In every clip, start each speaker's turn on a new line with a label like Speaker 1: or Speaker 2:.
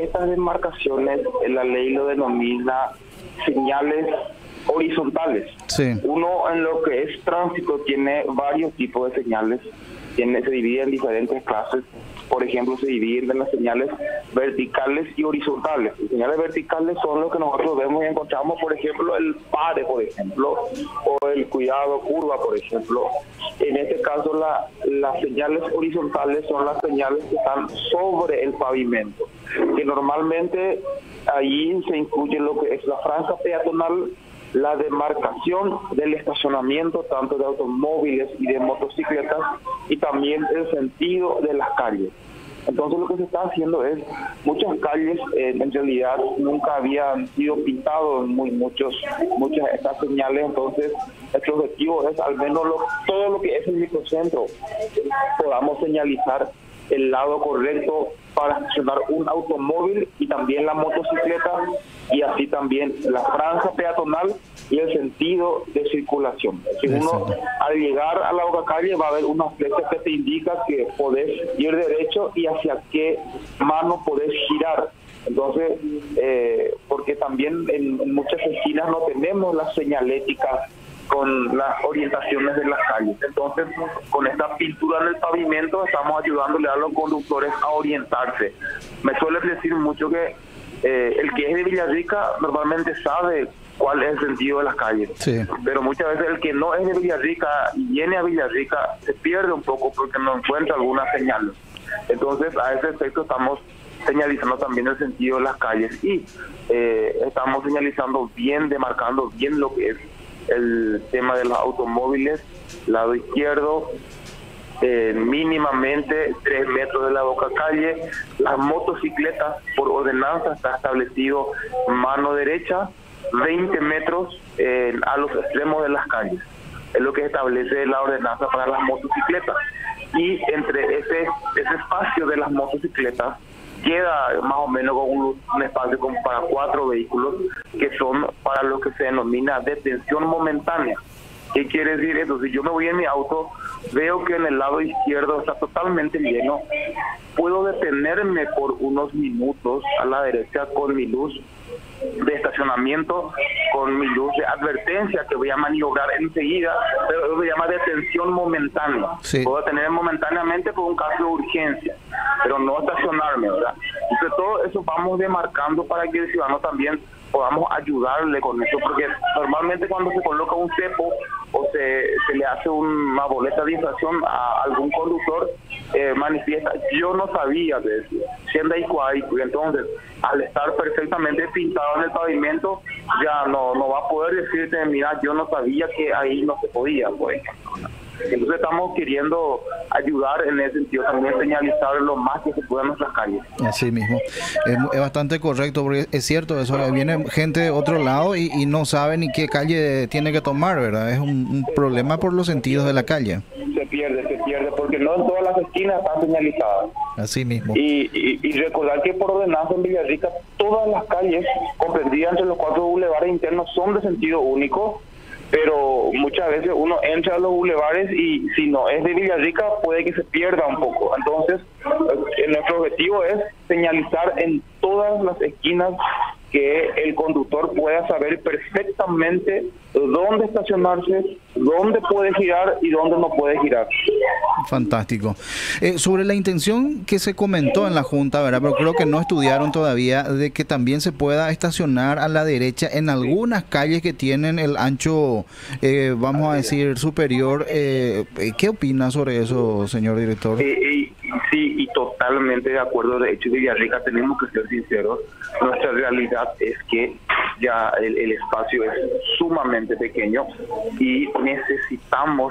Speaker 1: estas demarcaciones la ley lo denomina señales horizontales.
Speaker 2: Sí.
Speaker 1: Uno en lo que es tránsito tiene varios tipos de señales, se divide en diferentes clases. Por ejemplo, se dividen en las señales verticales y horizontales. Las señales verticales son lo que nosotros vemos y encontramos, por ejemplo, el pare, por ejemplo, o el cuidado curva, por ejemplo. En este caso, las señales horizontales son las señales que están sobre el pavimento, que normalmente allí se incluye lo que es la franja peatonal, la demarcación del estacionamiento tanto de automóviles y de motocicletas y también el sentido de las calles. Entonces lo que se está haciendo es, muchas calles en realidad nunca habían sido pintados muchas de estas señales. Entonces nuestro objetivo es al menos todo lo que es el microcentro podamos señalizar el lado correcto para estacionar un automóvil y también la motocicleta, y así también la franja peatonal y el sentido de circulación. Si uno al llegar a la calle va a haber unas flechas que te indican que podés ir derecho y hacia qué mano podés girar. Entonces, porque también en muchas esquinas no tenemos la señalética con las orientaciones de las calles. Entonces, con esta pintura en el pavimento estamos ayudándole a los conductores a orientarse. Me suele decir mucho que el que es de Villarrica normalmente sabe cuál es el sentido de las calles,
Speaker 2: sí,
Speaker 1: pero muchas veces el que no es de Villarrica y viene a Villarrica se pierde un poco porque no encuentra alguna señal. Entonces, a ese efecto estamos señalizando también el sentido de las calles y estamos señalizando bien, demarcando bien lo que es el tema de los automóviles, lado izquierdo, mínimamente 3 metros de la boca calle. Las motocicletas, por ordenanza, está establecido mano derecha, 20 metros a los extremos de las calles. Es lo que establece la ordenanza para las motocicletas. Y entre ese espacio de las motocicletas queda más o menos con un espacio como para 4 vehículos, que son para lo que se denomina detención momentánea. ¿Qué quiere decir eso? Si yo me voy en mi auto, veo que en el lado izquierdo está totalmente lleno, puedo detenerme por unos minutos a la derecha con mi luz de estacionamiento, con mi luz de advertencia que voy a maniobrar enseguida, pero eso se llama detención momentánea.
Speaker 2: Sí.
Speaker 1: Puedo detener momentáneamente por un caso de urgencia, pero no estacionarme, ¿verdad? Entonces todo eso vamos demarcando para que el ciudadano también podamos ayudarle con eso, porque normalmente cuando se coloca un cepo o se le hace una boleta de infracción a algún conductor, manifiesta, yo no sabía de eso, siendo ahí, y entonces al estar perfectamente pintado en el pavimento, ya no va a poder decirte, mira, yo no sabía que ahí no se podía, por ejemplo. Entonces estamos queriendo ayudar en ese sentido, también señalizar lo más que se pueda en nuestras calles.
Speaker 2: Así mismo, es bastante correcto, porque es cierto eso, viene gente de otro lado y no sabe ni qué calle tiene que tomar, ¿verdad? Es un problema por los sentidos de la calle.
Speaker 1: Se pierde, porque no en todas las esquinas están señalizadas.
Speaker 2: Así mismo.
Speaker 1: Y recordar que por ordenanza en Villarrica todas las calles comprendidas entre los 4 bulevares internos son de sentido único, pero muchas veces uno entra a los bulevares y si no es de Villarrica puede que se pierda un poco. Entonces, nuestro objetivo es señalizar en todas las esquinas que el conductor pueda saber perfectamente dónde estacionarse, dónde puede girar y dónde no puede girar.
Speaker 2: Fantástico. Sobre la intención que se comentó en la Junta, ¿verdad? Pero creo que no estudiaron todavía, de que también se pueda estacionar a la derecha en algunas calles que tienen el ancho, vamos a decir, superior. ¿Qué opina sobre eso, señor director?
Speaker 1: Sí, y totalmente de acuerdo. De hecho, de Villarrica tenemos que ser sinceros. Nuestra realidad es que ya el espacio es sumamente pequeño y necesitamos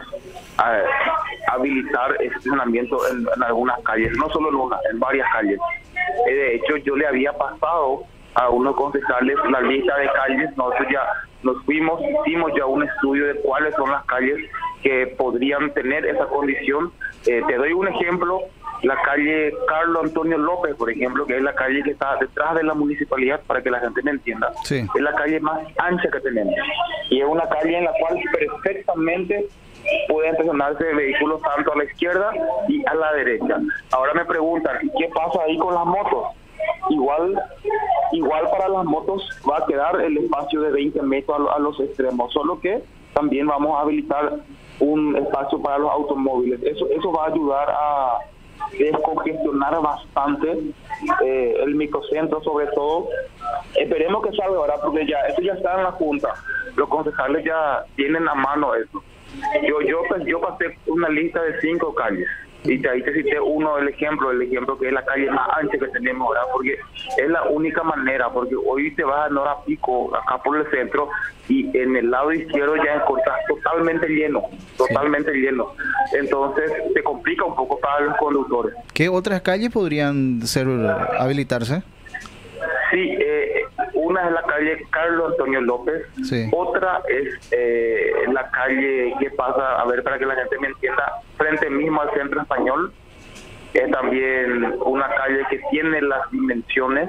Speaker 1: habilitar ese estacionamiento en algunas calles, no solo en una, en varias calles. De hecho, yo le había pasado a unos concejales la lista de calles. Nosotros ya nos fuimos, hicimos ya un estudio de cuáles son las calles que podrían tener esa condición. Te doy un ejemplo. La calle Carlos Antonio López, por ejemplo, que es la calle que está detrás de la municipalidad, para que la gente me entienda,
Speaker 2: sí,
Speaker 1: es la calle más ancha que tenemos. Y es una calle en la cual perfectamente pueden estacionarse vehículos tanto a la izquierda y a la derecha. Ahora me preguntan, ¿qué pasa ahí con las motos? igual para las motos va a quedar el espacio de 20 metros a los extremos, solo que también vamos a habilitar un espacio para los automóviles. Eso va a ayudar a descongestionar bastante el microcentro, sobre todo. Esperemos que salga ahora, porque esto ya está en la Junta. Los concejales ya tienen a mano eso. Yo pasé una lista de 5 calles. Y ahí te cité el ejemplo que es la calle más ancha que tenemos ahora, porque es la única manera, porque hoy te vas a Nora Pico, acá por el centro, y en el lado izquierdo ya encontrás totalmente lleno. Entonces te complica un poco para los conductores.
Speaker 2: ¿Qué otras calles podrían habilitarse?
Speaker 1: Sí, una es la calle Carlos Antonio López, sí. Otra es la calle que pasa, a ver, para que la gente me entienda, frente mismo al Centro Español. Es también una calle que tiene las dimensiones.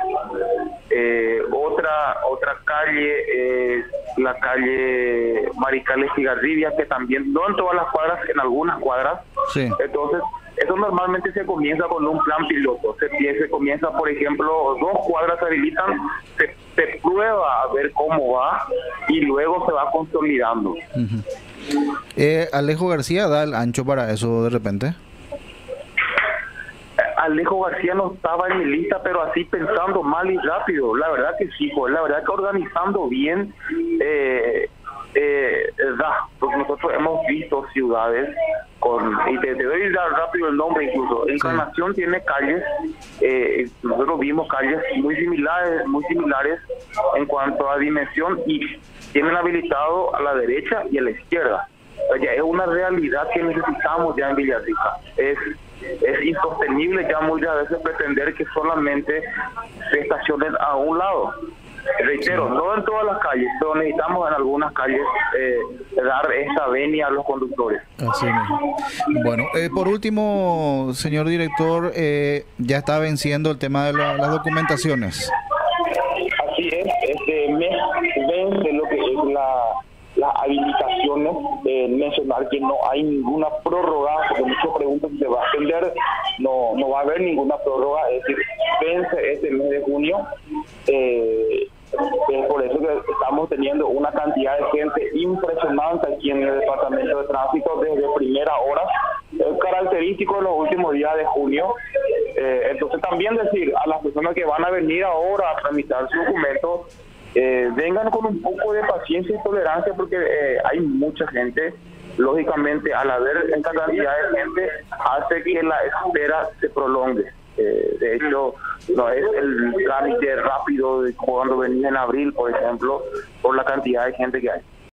Speaker 1: Otra calle es la calle Maricales Cigarribia, que también, no en todas las cuadras, en algunas cuadras. Sí. Entonces, eso normalmente se comienza con un plan piloto. Se comienza, por ejemplo, 2 cuadras se habilitan, se prueba a ver cómo va y luego se va consolidando.
Speaker 2: Alejo García da el ancho para eso de repente.
Speaker 1: Alejo García no estaba en mi lista, pero así pensando mal y rápido, la verdad que sí, pues la verdad que organizando bien, porque nosotros hemos visto ciudades y te doy rápido el nombre incluso. Encarnación tiene calles, nosotros vimos calles muy similares en cuanto a dimensión y tienen habilitado a la derecha y a la izquierda. O sea, es una realidad que necesitamos ya en Villarrica. Es insostenible ya muchas veces pretender que solamente se estacionen a un lado. Reitero, no en todas las calles, pero necesitamos en algunas calles dar esta venia a los conductores.
Speaker 2: Así mismo. Bueno, por último, señor director, ya está venciendo el tema de las documentaciones.
Speaker 1: Así es, vence lo que es las habilitaciones. Mencionar que no hay ninguna prórroga, porque muchas preguntas se va a atender, no va a haber ninguna prórroga, es decir, vence este mes de junio. Es por eso que estamos teniendo una cantidad de gente impresionante aquí en el departamento de tránsito desde primera hora, característico de los últimos días de junio. Entonces también decir a las personas que van a venir ahora a tramitar su documento, vengan con un poco de paciencia y tolerancia, porque hay mucha gente. Lógicamente, al haber esta cantidad de gente, hace que la espera se prolongue. De hecho, no es el trámite rápido de cuando venía en abril, por ejemplo, por la cantidad de gente que hay.